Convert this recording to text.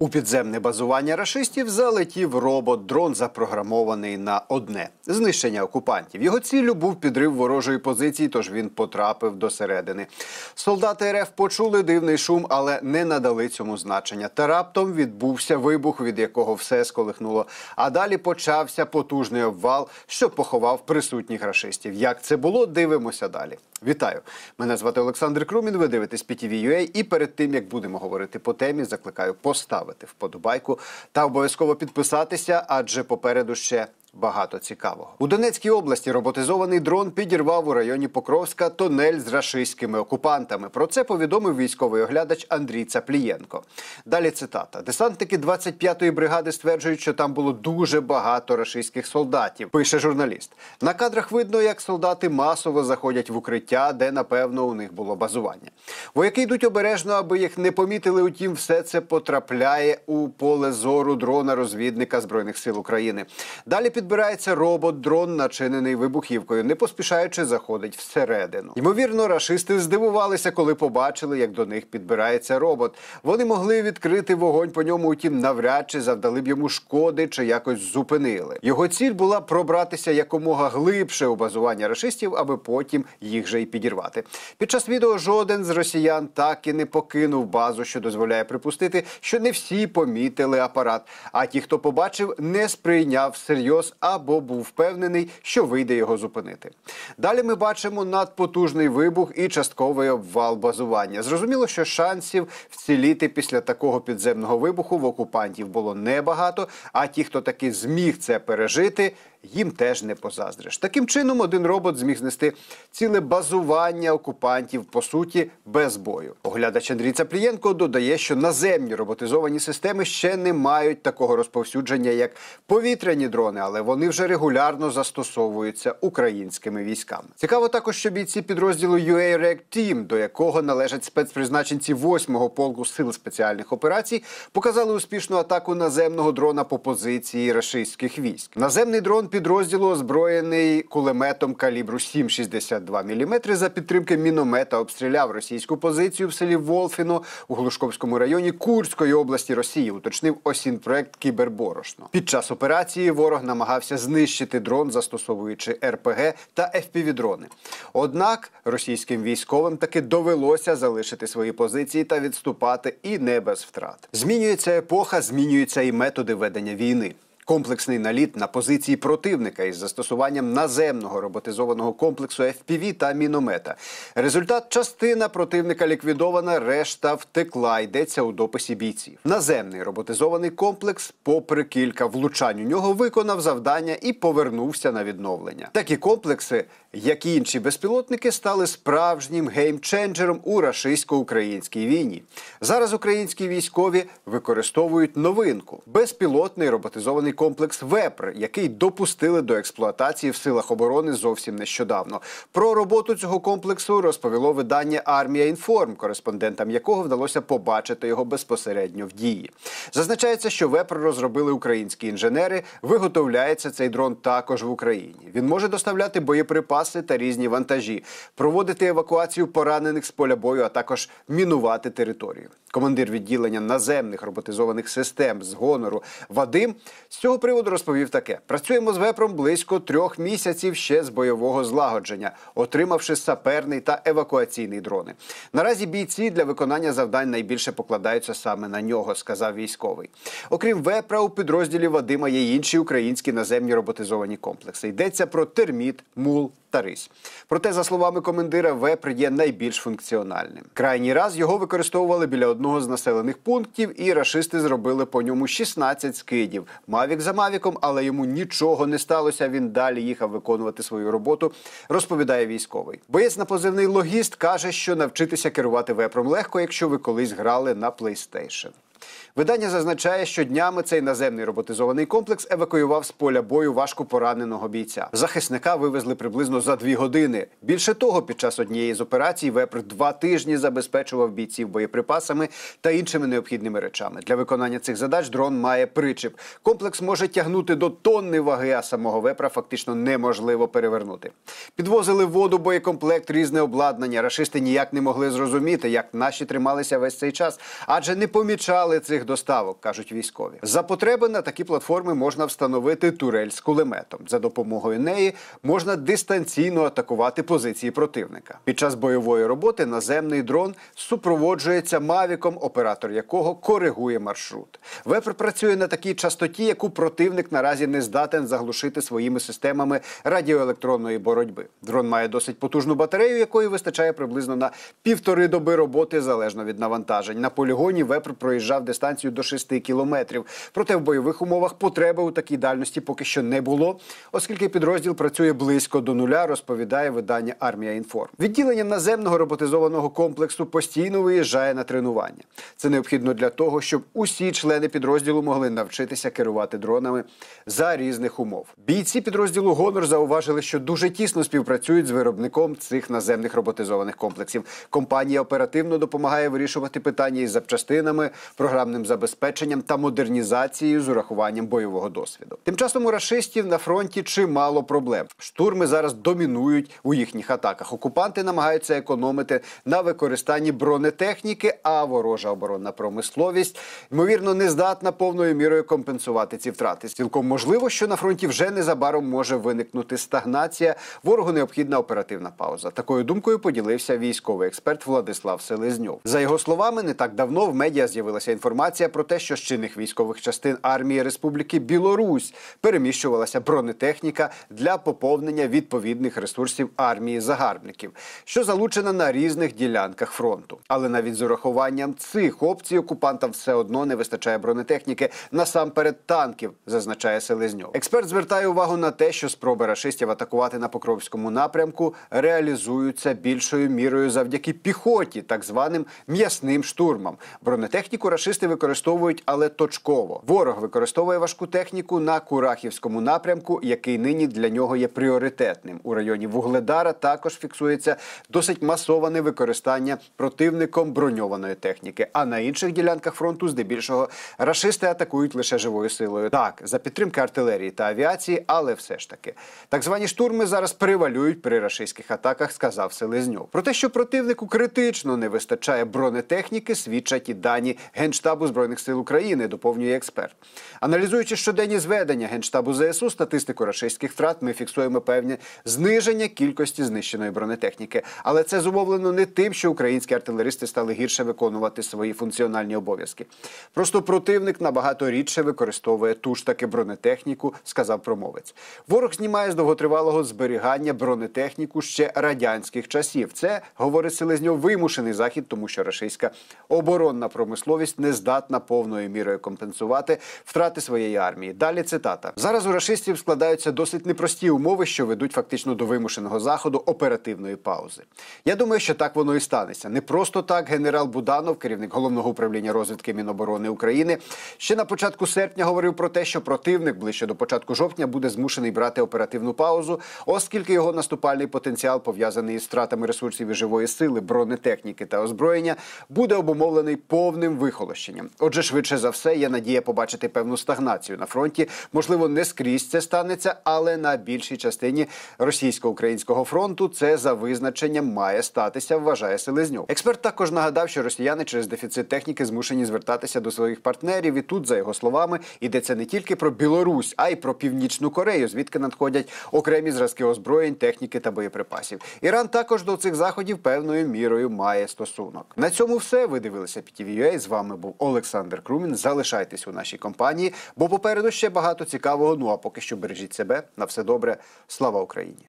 У підземне базування рашистів залетів робот-дрон, запрограмований на одне – знищення окупантів. Його ціллю був підрив ворожої позиції, тож він потрапив до середини. Солдати РФ почули дивний шум, але не надали цьому значення. Та раптом відбувся вибух, від якого все сколихнуло. А далі почався потужний обвал, що поховав присутніх рашистів. Як це було, дивимося далі. Вітаю! Мене звати Олександр Крумін, ви дивитесь PTV.ua, і перед тим, як будемо говорити по темі, закликаю поставити вподобайку та обов'язково підписатися, адже попереду ще багато цікавого. У Донецькій області роботизований дрон підірвав у районі Покровська тунель з рашистськими окупантами. Про це повідомив військовий оглядач Андрій Цаплієнко. Далі цитата. Десантники 25-ї бригади стверджують, що там було дуже багато рашистських солдатів, пише журналіст. На кадрах видно, як солдати масово заходять в укриття, де, напевно, у них було базування. Вояки йдуть обережно, аби їх не помітили, утім, все це потрапляє у поле зору дрона-розвідника Збройних сил України. Далі підбирається робот-дрон, начинений вибухівкою, не поспішаючи заходить всередину. Ймовірно, рашисти здивувалися, коли побачили, як до них підбирається робот. Вони могли відкрити вогонь по ньому, утім, навряд чи завдали б йому шкоди чи якось зупинили. Його ціль була пробратися якомога глибше у базування рашистів, аби потім їх же й підірвати. Під час відео жоден з росіян так і не покинув базу, що дозволяє припустити, що не всі помітили апарат, а ті, хто побачив, не сприйняв всерйоз або був впевнений, що вийде його зупинити. Далі ми бачимо надпотужний вибух і частковий обвал базування. Зрозуміло, що шансів вціліти після такого підземного вибуху в окупантів було небагато, а ті, хто таки зміг це пережити, їм теж не позаздриш. Таким чином, один робот зміг знести ціле базування окупантів, по суті, без бою. Оглядач Андрій Цаплієнко додає, що наземні роботизовані системи ще не мають такого розповсюдження, як повітряні дрони, але вони вже регулярно застосовуються українськими військами. Цікаво також, що бійці підрозділу UA React Team, до якого належать спецпризначенці 8-го полку Сил спеціальних операцій, показали успішну атаку наземного дрона по позиції рашистських військ. Наземний дрон підрозділу, озброєний кулеметом калібру 7,62 мм, за підтримки міномета обстріляв російську позицію в селі Волфіно у Глушковському районі Курської області Росії, уточнив осінпроект «Кіберборошно». Під час операції ворог намагався знищити дрон, застосовуючи РПГ та FPV-дрони. Однак російським військовим таки довелося залишити свої позиції та відступати, і не без втрат. Змінюється епоха, змінюються і методи ведення війни. Комплексний наліт на позиції противника із застосуванням наземного роботизованого комплексу FPV та міномета. Результат – частина противника ліквідована, решта втекла, йдеться у дописі бійців. Наземний роботизований комплекс, попри кілька влучань у нього, виконав завдання і повернувся на відновлення. Такі комплекси, як і інші безпілотники, стали справжнім геймченджером у рашистсько-українській війні. Зараз українські військові використовують новинку – безпілотний роботизований комплекс «Вепр», який допустили до експлуатації в силах оборони зовсім нещодавно. Про роботу цього комплексу розповіло видання «Армія Інформ», кореспондентам якого вдалося побачити його безпосередньо в дії. Зазначається, що «Вепр» розробили українські інженери, виготовляється цей дрон також в Україні. Він може доставляти боєприпаси та різні вантажі, проводити евакуацію поранених з поля бою, а також мінувати територію. Командир відділення наземних роботизованих систем з гонору Вадим з цього приводу розповів таке. Працюємо з «Вепром» близько 3 місяців ще з бойового злагодження, отримавши саперний та евакуаційний дрони. Наразі бійці для виконання завдань найбільше покладаються саме на нього, сказав військовий. Окрім «Вепра», у підрозділі Вадима є й інші українські наземні роботизовані комплекси. Йдеться про «Терміт», «Мул» та «Рись». Проте, за словами командира, «Вепр» є найбільш функціональним. Крайній раз його використовували біля одного з населених пунктів, і рашисти зробили по ньому 16 скидів. Мавік за мавіком, але йому нічого не сталося, він далі їхав виконувати свою роботу, розповідає військовий. Боєць на позивний «Логіст» каже, що навчитися керувати «Вепром» легко, якщо ви колись грали на PlayStation. Видання зазначає, що днями цей наземний роботизований комплекс евакуював з поля бою важко пораненого бійця. Захисника вивезли приблизно за 2 години. Більше того, під час однієї з операцій «Вепр» 2 тижні забезпечував бійців боєприпасами та іншими необхідними речами. Для виконання цих задач дрон має причіп. Комплекс може тягнути до тонни ваги, а самого «Вепра» фактично неможливо перевернути. Підвозили воду, боєкомплект, різне обладнання. Рашисти ніяк не могли зрозуміти, як наші трималися весь цей час, адже не помічали цих швидких доставок, кажуть військові. За потреби на такі платформи можна встановити турель з кулеметом. За допомогою неї можна дистанційно атакувати позиції противника. Під час бойової роботи наземний дрон супроводжується мавіком, оператор якого коригує маршрут. Вепр працює на такій частоті, яку противник наразі не здатен заглушити своїми системами радіоелектронної боротьби. Дрон має досить потужну батарею, якої вистачає приблизно на 1,5 доби роботи, залежно від навантажень. На полігоні Вепр проїжджав дистанцію до 6 кілометрів. Проте в бойових умовах потреби у такій дальності поки що не було, оскільки підрозділ працює близько до нуля, розповідає видання «Армія Інформ». Відділення наземного роботизованого комплексу постійно виїжджає на тренування. Це необхідно для того, щоб усі члени підрозділу могли навчитися керувати дронами за різних умов. Бійці підрозділу «Гонор» зауважили, що дуже тісно співпрацюють з виробником цих наземних роботизованих комплексів. Компанія оперативно допомагає вирішувати питання із запчастинами, програмним забезпеченням та модернізацією з урахуванням бойового досвіду. Тим часом у рашистів на фронті чимало проблем. Штурми зараз домінують у їхніх атаках. Окупанти намагаються економити на використанні бронетехніки, а ворожа оборонна промисловість, ймовірно, не здатна повною мірою компенсувати ці втрати. Цілком можливо, що на фронті вже незабаром може виникнути стагнація, ворогу необхідна оперативна пауза. Такою думкою поділився військовий експерт Владислав Селезньов. За його словами, не так давно в медіа з'явилася інформація про те, що з чинних військових частин армії Республіки Білорусь переміщувалася бронетехніка для поповнення відповідних ресурсів армії загарбників, що залучена на різних ділянках фронту. Але навіть з урахуванням цих опцій окупантам все одно не вистачає бронетехніки, насамперед танків, зазначає Селезньов. Експерт звертає увагу на те, що спроби рашистів атакувати на Покровському напрямку реалізуються більшою мірою завдяки піхоті, так званим м'ясним штурмам. Бронетехніку рашисти використовують, але точково. Ворог використовує важку техніку на Курахівському напрямку, який нині для нього є пріоритетним. У районі Вугледара також фіксується досить масоване використання противником броньованої техніки. А на інших ділянках фронту здебільшого рашисти атакують лише живою силою. Так, за підтримки артилерії та авіації, але все ж таки. Так звані штурми зараз превалюють при рашистських атаках, сказав Селезньов. Про те, що противнику критично не вистачає бронетехніки, свідчать і дані Генштабу Збройних сил України, доповнює експерт. Аналізуючи щоденні зведення Генштабу ЗСУ, статистику рашистських втрат, ми фіксуємо певне зниження кількості знищеної бронетехніки. Але це зумовлено не тим, що українські артилеристи стали гірше виконувати свої функціональні обов'язки. Просто противник набагато рідше використовує ту ж таки бронетехніку, сказав промовець. Ворог знімає з довготривалого зберігання бронетехніку ще радянських часів. Це, говорить Селезньов, вимушений захід, тому що рашистська оборонна промисловість не здатна повною мірою компенсувати втрати своєї армії. Далі цитата. Зараз у рашистів складаються досить непрості умови, що ведуть фактично до вимушеного заходу оперативної паузи. Я думаю, що так воно і станеться. Не просто так генерал Буданов, керівник Головного управління розвідки Міноборони України, ще на початку серпня говорив про те, що противник ближче до початку жовтня буде змушений брати оперативну паузу, оскільки його наступальний потенціал, пов'язаний із втратами ресурсів і живої сили, бронетехніки та озброєння, буде обумовлений повним вихолощенням. Отже, швидше за все, є надія побачити певну стагнацію на фронті. Можливо, не скрізь це станеться, але на більшій частині російсько-українського фронту це за визначенням має статися, вважає Селезньов. Експерт також нагадав, що росіяни через дефіцит техніки змушені звертатися до своїх партнерів. І тут, за його словами, йдеться не тільки про Білорусь, а й про Північну Корею, звідки надходять окремі зразки озброєнь, техніки та боєприпасів. Іран також до цих заходів певною мірою має стосунок. На цьому все. Ви дивилися PTV.ua. З вами був Олександр Крумін. Залишайтесь у нашій компанії, бо попереду ще багато цікавого. Ну а поки що бережіть себе. На все добре. Слава Україні!